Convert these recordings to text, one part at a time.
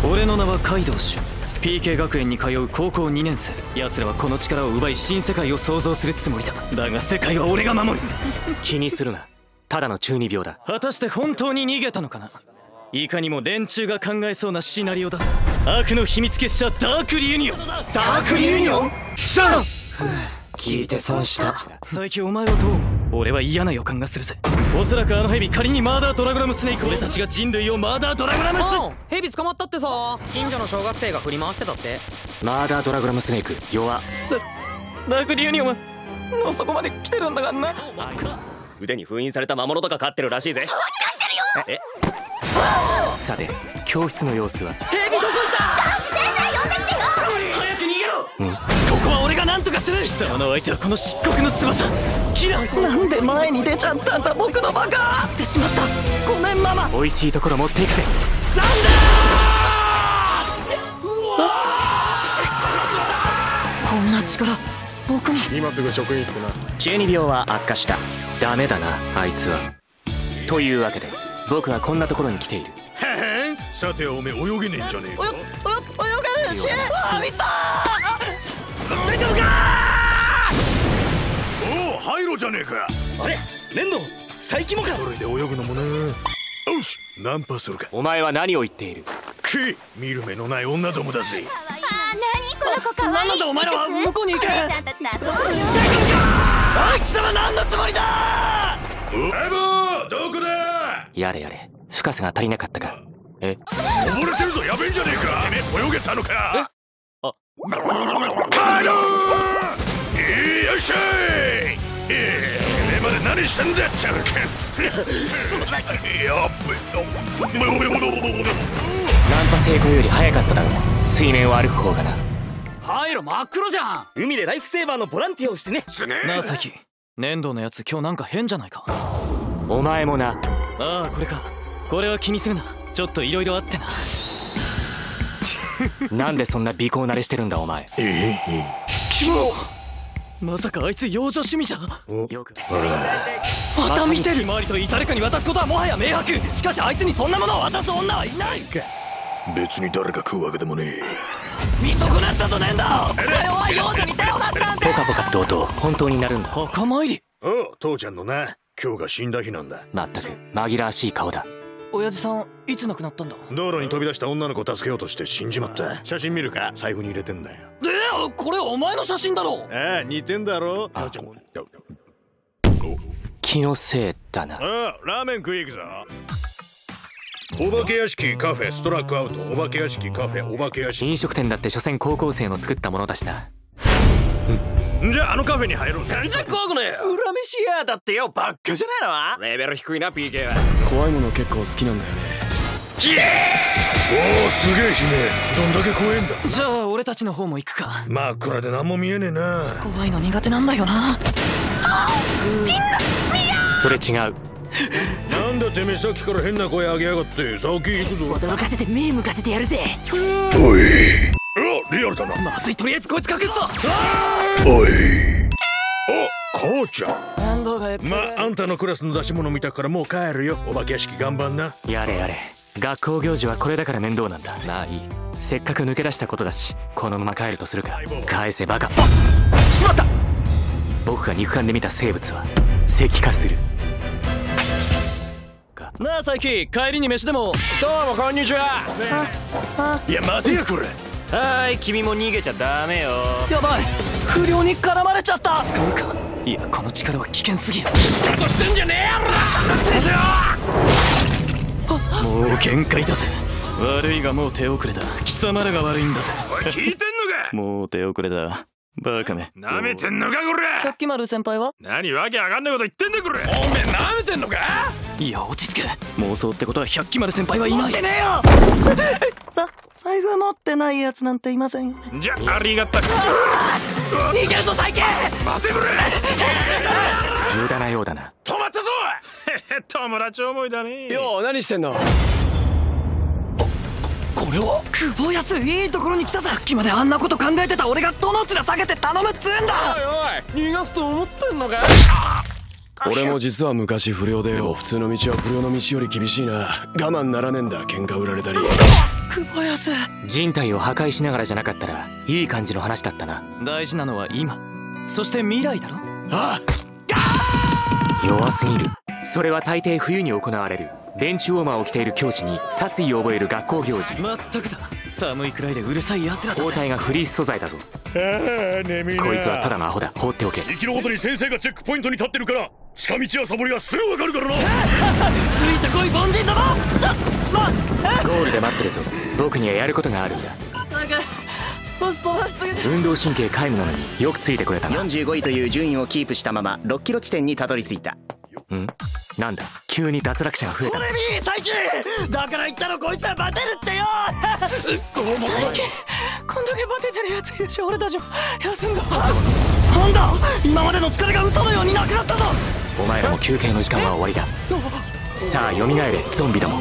俺の名はカイドウシュン。 PK 学園に通う高校2年生。奴らはこの力を奪い新世界を創造するつもりだ。だが世界は俺が守る。 気にするな、ただの中二病だ。 果たして本当に逃げたのかな。いかにも連中が考えそうなシナリオだぞ。悪の秘密結社ダークリユニオン。ダークリユニオンさあ聞いて損した。 最近お前はどう？俺は嫌な予感がするぜ。おそらくあのヘビ、仮にマーダードラグラムスネーク、俺たちが人類をマーダードラグラムス。 ヘビ捕まったってさ、近所の小学生が振り回してたって。 マーダードラグラムスネーク弱っ。 ダークリユニオンはもうそこまで来てるんだがな。 腕に封印された魔物とか飼ってるらしいぜ。 そう聞かしてるよ。 さて教室の様子は。 ヘビどこ行った？ 男子先生呼んできてよ。 早く逃げろ。ここは俺が何とかする。貴様の相手はこの漆黒の翼キラ。なんで前に出ちゃったんだ僕のバカ。ってしまった。ごめんママ。 美味しいところ持っていくぜ。 サンダー。こんな力僕に。 今すぐ職員室な。 中二病は悪化した。ダメだなあいつは。というわけで僕はこんなところに来ている。 へへん、さておめえ泳げねえんじゃねえか。 泳げるし。あ、見た。大丈夫か。 おお、入ろじゃねえか。 あれ粘土最近もか。 一人で泳ぐのもな。よし、ナンパするか。 お前は何を言っている。 見る目のない女どもだぜ。 あ、なにこの子かわいい。 なんだお前らは向こうに行け。 ちゃんたちの後を追うよ。 おい貴様何のつもりだ。 エボどこだ。 やれやれ、深さが足りなかったか。 溺れてるぞ、やべえんじゃねえか。てめえ泳げたのか。 あ、 カイドウ。よいしょい。てめえまで何してんだチャルケン。やっべ。 ナンパ成功より早かっただろう。水面を歩く方がな。 入る真っ黒じゃん。 海でライフセーバーのボランティアをしてね。なあサキ、粘土のやつ今日なんか変じゃないか。 お前もな。 ああこれか。これは気にするな。ちょっといろいろあってな。 なんでそんな尾行慣れしてるんだお前。 キモ。まさかあいつ幼女趣味じゃ。 よくまた見てる。周りといい誰かに渡すことはもはや明白。しかしあいつにそんなものを渡す女はいない。 別に誰か食うわけでもねえ。 見損なったとねんだ。弱い幼女に手を出すなんて。 ポカポカとうとう本当になるんだ。 墓参り。おう、父ちゃんのな。今日が死んだ日なんだ。 まったく紛らわしい顔だ。 親父さんいつ亡くなったんだ。 道路に飛び出した女の子を助けようとして死んじまった。写真見るか。財布に入れてんだよ。 これお前の写真だろ。 ああ、似てんだろ。 気のせいだな。 ああ、ラーメン食い行くぞ。お化け屋敷カフェストラックアウト。お化け屋敷カフェお化け屋敷。 飲食店だって所詮高校生の作ったものだしな。 じゃああのカフェに入ろうぜ。 全然怖くねえ。裏飯屋だってよ、ばっかじゃないの。レベル低いな PK は。 怖いもの結構好きなんだよね。 おお、すげえ姫。どんだけ怖えんだ。 じゃあ俺たちの方も行くか。 真っ暗で何も見えねえな。 怖いの苦手なんだよな。 それ違う。 なんだてめえさっきから変な声上げやがって。先行くぞ。 驚かせて目向かせてやるぜ。 おい。リアルだな。 まずい、とりあえずこいつ隠すぞ。 おい。お、母ちゃん。 面倒があんたのクラスの出し物見たからもう帰るよ。お化け屋敷頑張んな。 やれやれ、学校行事はこれだから面倒なんだ。まあいい、せっかく抜け出したことだしこのまま帰るとするか。返せバカ。しまった。僕が肉眼で見た生物は石化する。 なあ佐伯、帰りに飯でも。 どうもこんにちは。 いや待てよこれ。 はい、君も逃げちゃダメよ。 やばい、不良に絡まれちゃった。使うか。いやこの力は危険すぎる。 仕方してんじゃねえやろ。 もう限界だぜ。悪いがもう手遅れだ。貴様らが悪いんだぜ。 おい、聞いてんのか。 もう手遅れだ。バカめ。 なめてんのかこれ。 百鬼丸先輩は。 何わけわかんないこと言ってんだこれ。 おめえなめてんのか。 いや落ち着け。妄想ってことは百鬼丸先輩はいない。持ってねえよ。財布持ってないやつなんていませんよね。 じゃありがたく。 逃げるぞ最近。 待てくれ。 無駄なようだな。 止まったぞ。友達思いだね。 よう何してんの。 これは久保安、いいところに来たぜ。さっきまであんなこと考えてた俺がどの面下げて頼むっつうんだ。 おいおい、逃がすと思ってんのか。 俺も実は昔不良でよ。普通の道は不良の道より厳しいな。我慢ならねえんだ、喧嘩売られたり。 小林。 人体を破壊しながらじゃなかったらいい感じの話だったな。 大事なのは今、そして未来だろ。 あ弱すぎる。それは大抵冬に行われるベンチウォーマーを着ている教師に殺意を覚える学校行事。 まったくだ、寒いくらいでうるさい奴らだぜ。 包帯がフリース素材だぞ。 眠いな。 こいつはただのアホだ。放っておけ。 2キロごとに先生がチェックポイントに立ってるから、近道やサボりはすぐわかるからな。 ついてこい凡人ども。 ゴールで待ってるぞ。僕にはやることがあるんだ。 なんか少し飛ばしすぎて。 運動神経皆無なのによくついてこれたな。 45位という順位をキープしたまま6キロ地点にたどり着いた。 なんだ急に脱落者が増えた。 これ見最近だから言ったの、こいつはバテるってよ。こんだけバテてるやついるし、俺たちも休んだ。なんだ、今までの疲れが嘘のようになくなったぞ。 お前らも休憩の時間は終わりだ。さあ蘇れゾンビども。 あ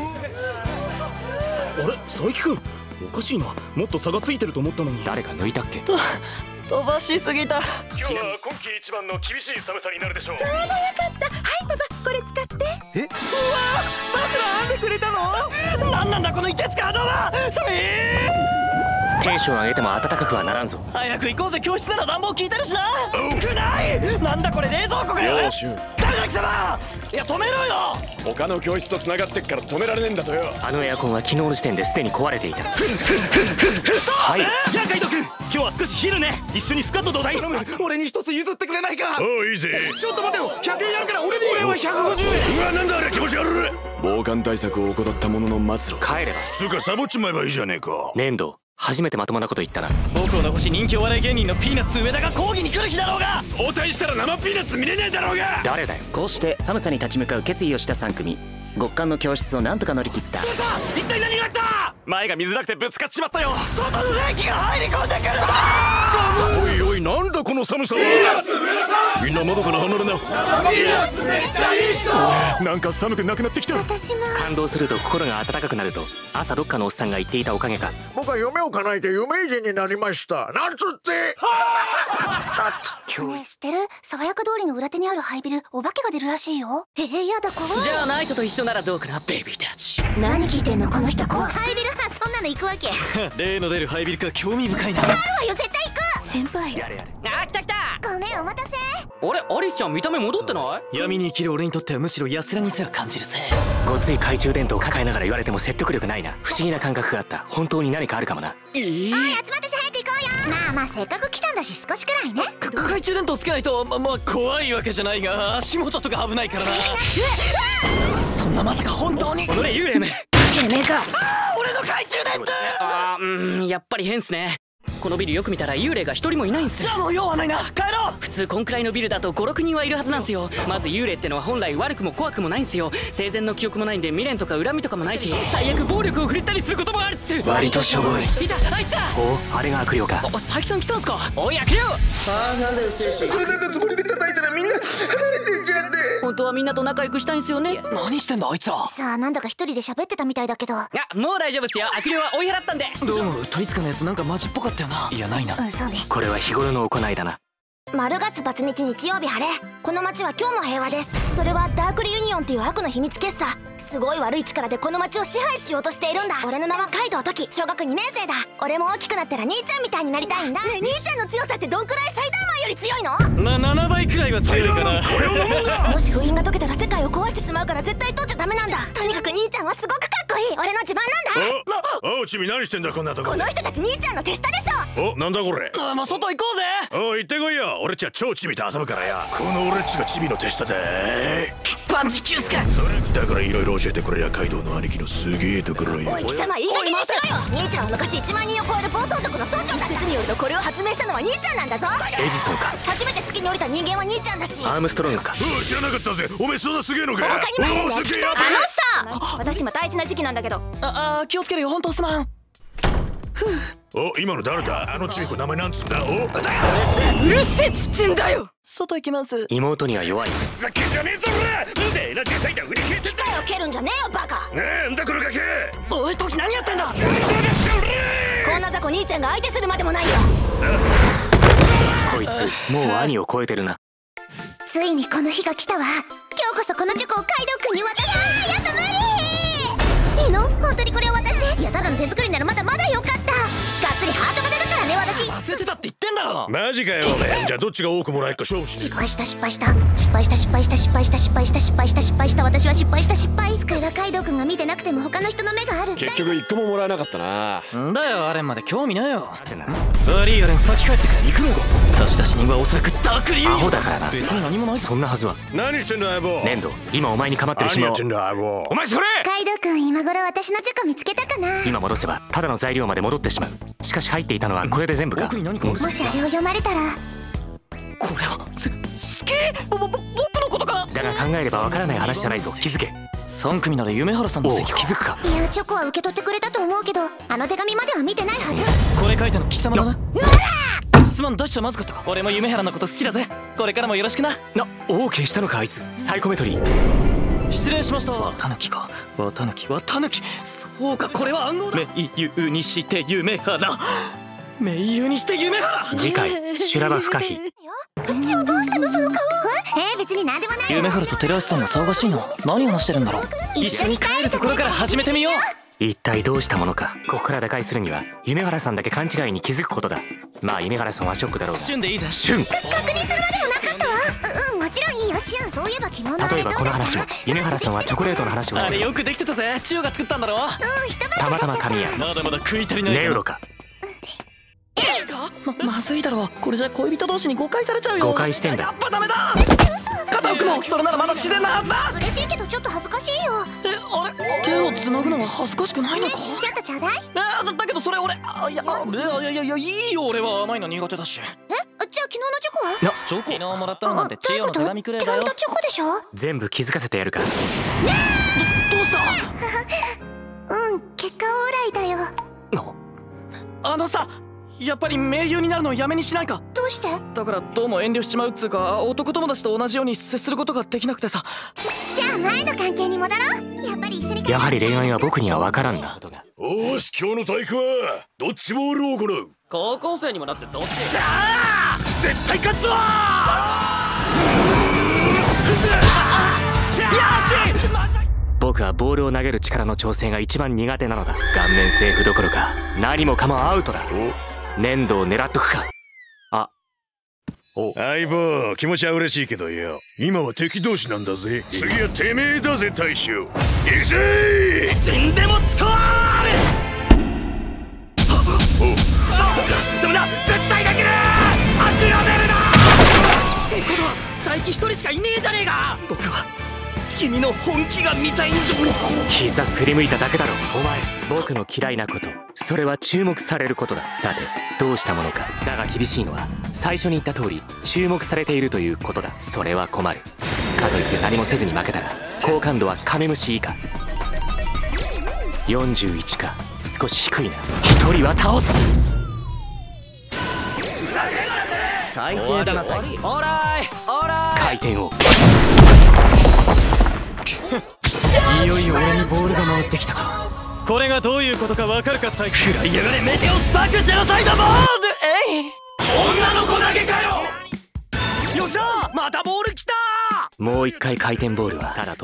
れ佐伯君、おかしいな。もっと差がついてると思ったのに。 誰か抜いたっけ。 飛ばしすぎた。 今日は今季一番の厳しい寒さになるでしょう。 はいパパ、これ使って。 なんでくれたの。なんなんだこの凍てつく波動は。寒い。 テンション上げても暖かくはならんぞ。 早く行こうぜ。教室なら暖房効いてるしな。くない。なんだこれ、冷蔵庫かよ。 よーしゅん、 誰だ貴様。いや止めろよ。 他の教室と繋がってっから止められねえんだとよ。 あのエアコンは昨日の時点ですでに壊れていた。はい。 やカイト君、今日は少し昼ね。一緒にスカッとどうだい。 俺に一つ譲ってくれないか。 おういいぜ。 ちょっと待てよ、100円やるから俺に。 俺は150円。 うわ、なんだあれ、気持ち悪い。 防寒対策を怠ったものの末路。 帰れば。 つうかサボっちまえばいいじゃねえか。 粘土初めてまともなこと言ったな。 母校の星人気お笑い芸人のピーナッツ上田が講義に来る日だろうが。 応対したら生ピーナッツ見れねえだろうが。 誰だよ。 こうして寒さに立ち向かう決意をした3組。極寒の教室をなんとか乗り切った。 一体何があった。 前が見づらくてぶつかっちまったよ。 外の冷気が入り込んでくる。 おいおい、なんだこの寒さは。みんな窓から離れな。 なんか寒くなくなってきた。 私も。 感動すると心が温かくなると朝どっかのおっさんが言っていたおかげか。 僕は夢を叶えて有名人になりました。なんつって。 ねえ知ってる？爽やか通りの裏手にある廃ビル、お化けが出るらしいよ。やだ怖い。 じゃあナイトと一緒ならどうかな、ベイビーたち。 何聞いてんのこの人。廃ビルはそんなの行くわけ。 例の出る廃ビルか興味深いな。 あるわよ、絶対行く。先輩。 あ来た来た。 ごめんお待たせ。 あれ、アリスちゃん見た目戻ってない。 闇に生きる俺にとってはむしろ安らぎすら感じるぜ。 ごつい懐中電灯を抱えながら言われても説得力ないな。不思議な感覚があった。本当に何かあるかもな。 おい集まったし早く行こうよ。まあせっかく来たんだし少しくらいね。 懐中電灯つけないとまあ怖いわけじゃないが、足元とか危ないからな。そんなまさか本当に。 これ幽霊め。 てめえか。 俺の懐中電灯。 やっぱり変っすね。このビルよく見たら幽霊が一人もいないんすよ。 じゃあもう用はないな、帰ろう。 普通こんくらいのビルだと5、6人はいるはずなんすよ。まず幽霊ってのは本来悪くも怖くもないんすよ。生前の記憶もないんで未練とか恨みとかもないし、最悪暴力を振るったりすることもあるっす。 割としょぼい。 いた、あいつだ。 おあれが悪霊か。 佐伯さん来たんすか。おい悪霊。 なんだよ精神。体のつもりで叩いたらみんな離れてっちゃって。 本当はみんなと仲良くしたいんすよね。 何してんだあいつら。 さあなんだか一人で喋ってたみたいだけど。 もう大丈夫っすよ。悪霊は追い払ったんで。 どうも鳥塚のやつなんかマジっぽかったよな。いやないな。 そうね。 これは日頃の行いだな。 丸月バツ日日曜日晴れ。この街は今日も平和です。それはダークリユニオンっていう悪の秘密結社。すごい悪い力でこの街を支配しようとしているんだ。俺の名はカイドウトキ、小学2年生だ。俺も大きくなったら兄ちゃんみたいになりたいんだ。ねえ兄ちゃんの強さってどんくらいサイダーマンより強いの ？7倍くらいは強いかな。 もし封印が解けたら世界を壊してしまうから絶対取っちゃダメなんだ。とにかく兄ちゃんはすごくかっこいい。俺の自慢なんだ。 おうチミ、何してんだこんなとこで。 この人たち兄ちゃんの手下でしょ。 お、なんだこれ。 もう外行こうぜ。 おう行ってこいよ。俺っちは超チミと遊ぶからよ。この俺っちがチミの手下だ。 パンチキュースか。 それだからいろいろ教えてくれやカイドウの兄貴のすげえところよ。 おい貴様いい加減にしろよ。兄ちゃんは昔1万人を超える暴走族の総長だ。説によるとこれを発明したのは兄ちゃんなんだぞ。 エジソンか。 初めて月に降りた人間は兄ちゃんだし。 アームストロングか。 おう知らなかったぜ。おめえそんなすげえのか。 他にもいるんだよ。 すげえやべ私今大事な時期なんだけど。 気をつけるよ本当すまん。 お、今の誰だ。あのチミ子名前なんつうんだ。お、 うるせえっつってんだよ。 外行きます。 妹には弱い。 ふざけんじゃねえぞ俺。なんでエナジーサイダー売り切れてんだ。 機械を蹴るんじゃねえよバカ。 なんだこのガキ。 おいトキ何やってんだ。 こんな雑魚兄ちゃんが相手するまでもないよ。 こいつもう兄を超えてるな。 ついにこの日が来たわ。今日こそこのチョコをカイドウ君に渡す。やっぱ無理。 いの？本当にこれを渡して。いや、ただの手作りならまだよかった。がっつりハート型だからね、私。 忘れてたって言ってんだろ。 マジかよ。じゃあどっちが多くもらえるか勝負し。 失敗した失敗した失敗した失敗した失敗した失敗した失敗した失敗した。私は失敗した失敗。これはカイドウ君が見てなくても他の人の目がある。 結局1個ももらえなかったな。 んだよ、アレンまで興味ないよ。悪いアレン、先帰ってから行くのか。差出人はおそらくダークリー。 アホだからな。 別に何もない。 そんなはずは。 何してんだ相棒。 粘土、今お前に構ってる暇は。 何やってんだ相棒。 お前それ。 カイドウ君、今頃私のチョコ見つけたかな。 今戻せばただの材料まで戻ってしまう。しかし入っていたのはこれで全部か。 僕に何か。 もしあれを読まれたら。 これは好き。僕のことか。 だが考えればわからない話じゃないぞ。気づけ。 3組なら夢原さんの席か。 気づくか。 いや、チョコは受け取ってくれたと思うけど、あの手紙までは見てないはず。 これ書いたの貴様だな。すまん、出しちゃまずかったか。俺も夢原のこと好きだぜ。これからもよろしくな。 オーケーしたのかあいつ。サイコメトリー。 失礼しました。タヌキか。タヌキはタヌキ。そうか、これは暗号だ。盟友にして夢原。盟友にして夢原。 次回修羅場不可避。 どっちをどうしたのその顔。別に何でもない。 夢原と寺橋さんが騒がしいな。何話してるんだろう。一緒に帰るところから始めてみよう。 一体どうしたものか。ここから打開するには夢原さんだけ勘違いに気づくことだ。まあ夢原さんはショックだろうが。 旬でいいぜ。 旬。 確認するまでもなかったわ。もちろんいいよ、旬。そういえば昨日の例えばこの話も夢原さんはチョコレートの話をしてる。 あれよくできてたぜ。チュウが作ったんだろ。 たまたま神谷。 まだまだ食い足りない。 ネウロか。 まずいだろう。これじゃ恋人同士に誤解されちゃうよ。 誤解してんだ。 やっぱダメだ。片奥もそれならまだ自然なはずだ。 嬉しいけどちょっと恥ずかしいよ。 あれ、手をつなぐのは恥ずかしくないのか。 ちょっとちょうだい。 だけどそれ俺、いいよ。俺は甘いの苦手だし。 じゃあ昨日のチョコは。 チョコ昨日もらったのなんてチヨの手紙くらいだよ。 手紙とチョコでしょ。 全部気づかせてやるか。 どうした。 結果オーライだよ。 あのさ、やっぱり盟友になるのをやめにしないか。 どうして？ だからどうも遠慮しちまうっつうか、男友達と同じように接することができなくてさ。 じゃあ前の関係に戻ろう。やっぱり一緒に。 やはり恋愛は僕には分からんな。 おーし、今日の体育はドッジボールを行う。 高校生にもなってどっち。 しゃー、絶対勝つぞ僕はボールを投げる力の調整が一番苦手なのだ。顔面セーフどころか何もかもアウトだ。粘土を狙っとくか。 相棒、気持ちは嬉しいけどよ、今は敵同士なんだぜ。次はてめえだぜ大将。行くぜ。 死んでもとーれ。ダメだ、絶対できる。諦めるな。ってことは佐伯一人しかいねえじゃねえか。僕は君の本気が見たいんだ。 膝すりむいただけだろ。お前、僕の嫌いなこと、それは注目されることだ。さてどうしたものか。だが厳しいのは最初に言った通り注目されているということだ。それは困る。かといって何もせずに負けたら好感度はカメムシ以下。41か、少し低いな。一人は倒す。 最低だな最近。 オーライオーライ。 回転を。いよいよ俺にボールが回ってきたか。 これがどういうことかわかるか。最近食らいやがれメテオスパークジェノサイドボール。女の子だけかよ。よっしゃ、またボール来た。 もう一回回転ボールはただと。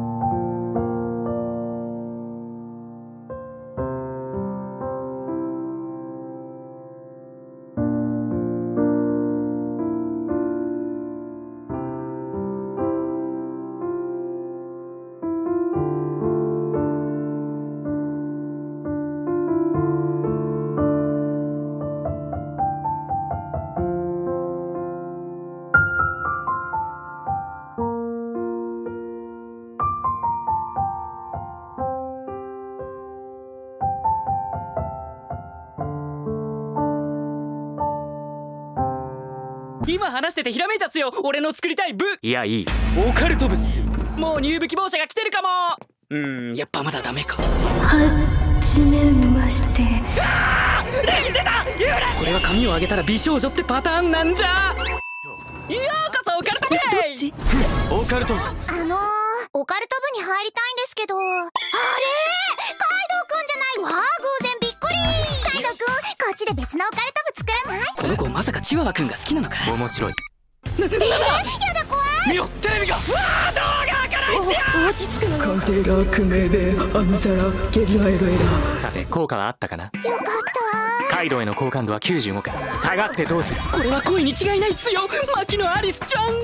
今話しててひらめいたっすよ。俺の作りたい部。 いやいい。 オカルト部っす。もう入部希望者が来てるかも。やっぱまだダメか。 はじめまして。 出た。これは髪を上げたら美少女ってパターンなんじゃ。ようこそオカルト部へ。 オカルト部。 オカルト部に入りたいんですけど。あれ、カイドウくんじゃないわ。偶然びっくり。カイドウくん、こっちで別のオカルト部作らない？ この子まさかチワワくんが好きなのか。 面白い。 やだ怖い。 見ろ、テレビが。うわー、動画明るないっすよ。 落ち着くのよ。 鑑定が不明で網皿ゲリラエロエラ。 さて効果はあったかな。 よかったカイドウへの好感度は95か。下がってどうする。 これは恋に違いないっすよ、牧野アリスちゃん。